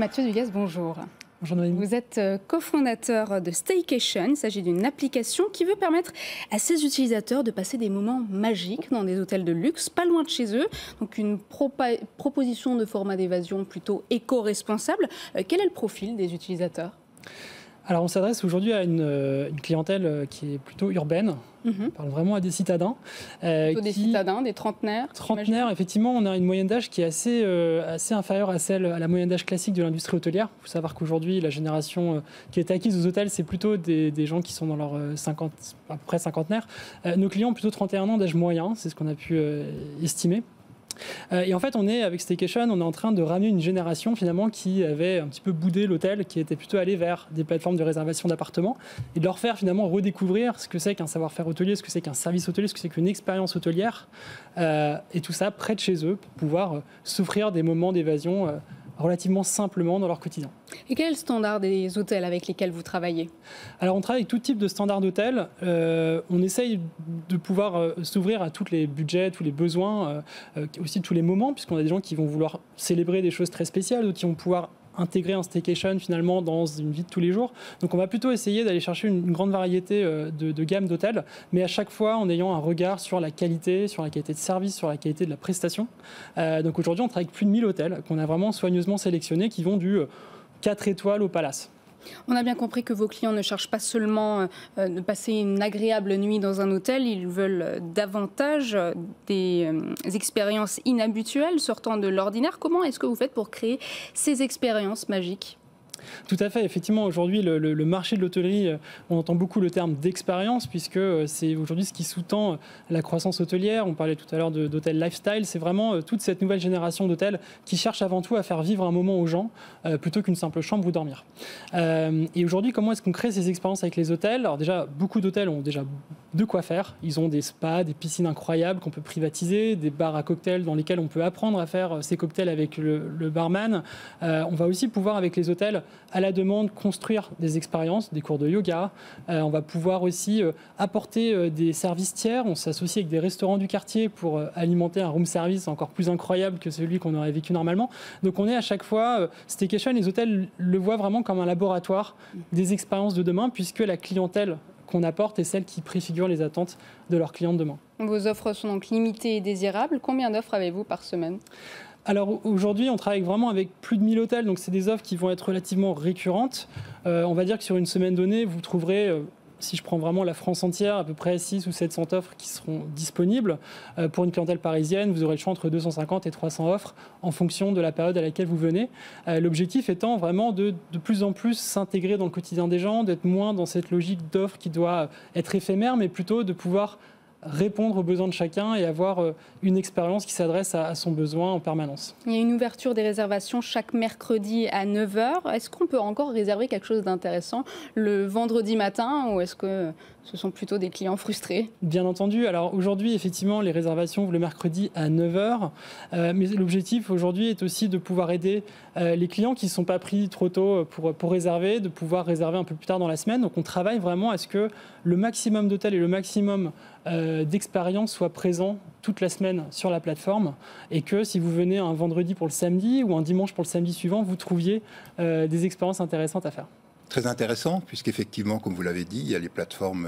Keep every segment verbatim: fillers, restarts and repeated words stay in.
Mathieu Dugas, bonjour. Bonjour Noémie. Vous êtes cofondateur de Staycation. Il s'agit d'une application qui veut permettre à ses utilisateurs de passer des moments magiques dans des hôtels de luxe, pas loin de chez eux. Donc une propa- proposition de format d'évasion plutôt éco-responsable. Euh, quel est le profil des utilisateurs ? Alors on s'adresse aujourd'hui à une, une clientèle qui est plutôt urbaine. Mm-hmm. On parle vraiment à des citadins. Euh, plutôt qui... des citadins, des trentenaires. Trentenaires, effectivement, on a une moyenne d'âge qui est assez, euh, assez inférieure à celle à la moyenne d'âge classique de l'industrie hôtelière. Il faut savoir qu'aujourd'hui, la génération euh, qui est acquise aux hôtels, c'est plutôt des, des gens qui sont dans leur euh, cinquante, à peu près cinquantenaire. Euh, nos clients ont plutôt trente et un ans d'âge moyen, c'est ce qu'on a pu euh, estimer. Euh, et en fait, on est avec Staycation, on est en train de ramener une génération finalement qui avait un petit peu boudé l'hôtel, qui était plutôt allée vers des plateformes de réservation d'appartements et de leur faire finalement redécouvrir ce que c'est qu'un savoir-faire hôtelier, ce que c'est qu'un service hôtelier, ce que c'est qu'une expérience hôtelière, euh, et tout ça près de chez eux pour pouvoir euh, s'offrir des moments d'évasion euh, relativement simplement dans leur quotidien. Et quel est le standard des hôtels avec lesquels vous travaillez ? Alors on travaille avec tout type de standards d'hôtels. Euh, on essaye de pouvoir euh, s'ouvrir à tous les budgets, tous les besoins, euh, aussi tous les moments, puisqu'on a des gens qui vont vouloir célébrer des choses très spéciales, ou qui vont pouvoir intégrer un staycation finalement dans une vie de tous les jours. Donc on va plutôt essayer d'aller chercher une, une grande variété euh, de, de gamme d'hôtels, mais à chaque fois en ayant un regard sur la qualité, sur la qualité de service, sur la qualité de la prestation. Euh, donc aujourd'hui on travaille avec plus de mille hôtels qu'on a vraiment soigneusement sélectionnés, qui vont du euh, quatre étoiles au Palace. On a bien compris que vos clients ne cherchent pas seulement euh, de passer une agréable nuit dans un hôtel, ils veulent davantage des euh, expériences inhabituelles sortant de l'ordinaire. Comment est-ce que vous faites pour créer ces expériences magiques ? Tout à fait. Effectivement, aujourd'hui, le, le, le marché de l'hôtellerie, on entend beaucoup le terme d'expérience, puisque c'est aujourd'hui ce qui sous-tend la croissance hôtelière. On parlait tout à l'heure de, d'hôtel lifestyle. C'est vraiment toute cette nouvelle génération d'hôtels qui cherche avant tout à faire vivre un moment aux gens, euh, plutôt qu'une simple chambre où dormir. Euh, et aujourd'hui, comment est-ce qu'on crée ces expériences avec les hôtels ? Alors déjà, beaucoup d'hôtels ont déjà de quoi faire. Ils ont des spas, des piscines incroyables qu'on peut privatiser, des bars à cocktails dans lesquels on peut apprendre à faire ces cocktails avec le, le barman. Euh, on va aussi pouvoir, avec les hôtels, à la demande, construire des expériences, des cours de yoga. Euh, on va pouvoir aussi euh, apporter euh, des services tiers. On s'associe avec des restaurants du quartier pour euh, alimenter un room service encore plus incroyable que celui qu'on aurait vécu normalement. Donc on est à chaque fois, euh, Staycation, les hôtels le voient vraiment comme un laboratoire des expériences de demain, puisque la clientèle qu'on apporte est celle qui préfigure les attentes de leurs clients de demain. Vos offres sont donc limitées et désirables. Combien d'offres avez-vous par semaine ? Alors aujourd'hui, on travaille vraiment avec plus de mille hôtels, donc c'est des offres qui vont être relativement récurrentes. Euh, on va dire que sur une semaine donnée, vous trouverez, euh, si je prends vraiment la France entière, à peu près six ou sept cents offres qui seront disponibles. Euh, pour une clientèle parisienne, vous aurez le choix entre deux cent cinquante et trois cents offres en fonction de la période à laquelle vous venez. Euh, l'objectif étant vraiment de de plus en plus s'intégrer dans le quotidien des gens, d'être moins dans cette logique d'offre qui doit être éphémère, mais plutôt de pouvoir répondre aux besoins de chacun et avoir une expérience qui s'adresse à son besoin en permanence. Il y a une ouverture des réservations chaque mercredi à neuf heures. Est-ce qu'on peut encore réserver quelque chose d'intéressant le vendredi matin ou est-ce que ce sont plutôt des clients frustrés ? Bien entendu. Alors aujourd'hui, effectivement, les réservations ouvrent le mercredi à neuf heures. Euh, mais l'objectif aujourd'hui est aussi de pouvoir aider euh, les clients qui ne sont pas pris trop tôt pour, pour réserver, de pouvoir réserver un peu plus tard dans la semaine. Donc on travaille vraiment à ce que le maximum d'hôtels et le maximum euh, d'expériences soient présents toute la semaine sur la plateforme et que si vous venez un vendredi pour le samedi ou un dimanche pour le samedi suivant, vous trouviez euh, des expériences intéressantes à faire. Très intéressant, puisqu'effectivement, comme vous l'avez dit, il y a les plateformes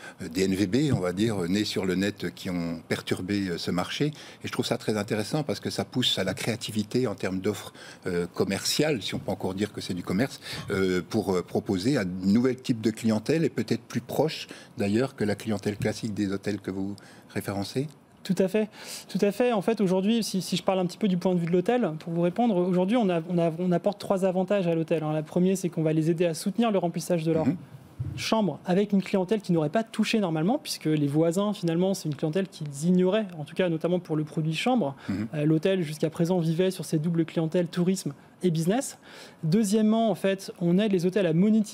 D N V B, on va dire, nées sur le net, qui ont perturbé ce marché. Et je trouve ça très intéressant parce que ça pousse à la créativité en termes d'offres euh, commerciales, si on peut encore dire que c'est du commerce, euh, pour euh, proposer à de nouveaux types de clientèle et peut-être plus proches, d'ailleurs, que la clientèle classique des hôtels que vous référencez. Tout à fait, tout à fait. En fait, aujourd'hui, si, si je parle un petit peu du point de vue de l'hôtel, pour vous répondre, aujourd'hui, on, a, on, a, on apporte trois avantages à l'hôtel. Alors, la première, c'est qu'on va les aider à soutenir le remplissage de leur mmh. chambre avec une clientèle qui n'aurait pas touché normalement, puisque les voisins, finalement, c'est une clientèle qu'ils ignoraient, en tout cas, notamment pour le produit chambre. Mmh. Euh, l'hôtel, jusqu'à présent, vivait sur ces doubles clientèles tourisme et business. Deuxièmement, en fait, on aide les hôtels à monétiser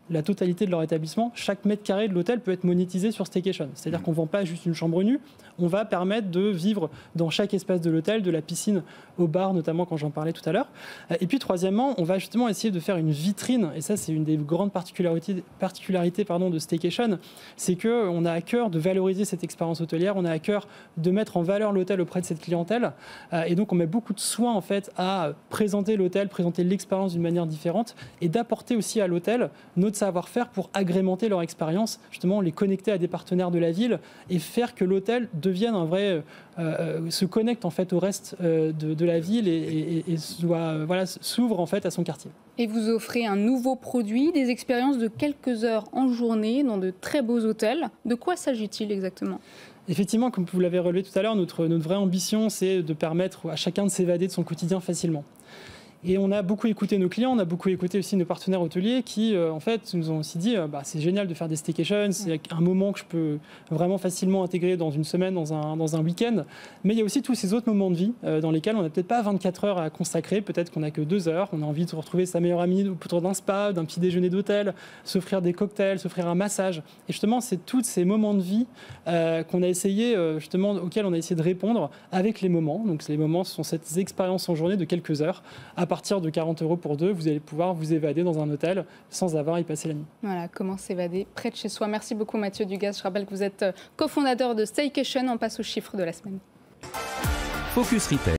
la totalité de leur établissement. Chaque mètre carré de l'hôtel peut être monétisé sur Staycation. C'est-à-dire qu'on ne vend pas juste une chambre nue, on va permettre de vivre dans chaque espace de l'hôtel, de la piscine au bar, notamment quand j'en parlais tout à l'heure. Et puis troisièmement, on va justement essayer de faire une vitrine, et ça c'est une des grandes particularités, particularités pardon, de Staycation, c'est qu'on a à cœur de valoriser cette expérience hôtelière, on a à cœur de mettre en valeur l'hôtel auprès de cette clientèle, et donc on met beaucoup de soin en fait à présenter l'hôtel, présenter l'expérience d'une manière différente, et d'apporter aussi à l'hôtel notre savoir-faire pour agrémenter leur expérience, justement les connecter à des partenaires de la ville et faire que l'hôtel devienne un vrai, euh, se connecte en fait au reste euh, de, de la ville et, et, et soit, euh, voilà, s'ouvre en fait à son quartier. Et vous offrez un nouveau produit, des expériences de quelques heures en journée dans de très beaux hôtels. De quoi s'agit-il exactement ? Effectivement, comme vous l'avez relevé tout à l'heure, notre, notre vraie ambition, c'est de permettre à chacun de s'évader de son quotidien facilement. Et on a beaucoup écouté nos clients, on a beaucoup écouté aussi nos partenaires hôteliers qui, euh, en fait, nous ont aussi dit euh, bah, c'est génial de faire des staycations, c'est un moment que je peux vraiment facilement intégrer dans une semaine, dans un, dans un week-end. Mais il y a aussi tous ces autres moments de vie euh, dans lesquels on n'a peut-être pas vingt-quatre heures à consacrer, peut-être qu'on n'a que deux heures. On a envie de retrouver sa meilleure amie autour d'un spa, d'un petit déjeuner d'hôtel, s'offrir des cocktails, s'offrir un massage. Et justement, c'est tous ces moments de vie euh, qu'on a essayé, euh, justement, auxquels on a essayé de répondre avec les moments. Donc les moments, ce sont ces expériences en journée de quelques heures. À partir de quarante euros pour deux, vous allez pouvoir vous évader dans un hôtel sans avoir à y passer la nuit. Voilà, comment s'évader près de chez soi. Merci beaucoup Mathieu Dugas. Je rappelle que vous êtes cofondateur de Staycation. On passe aux chiffres de la semaine. Focus Retail.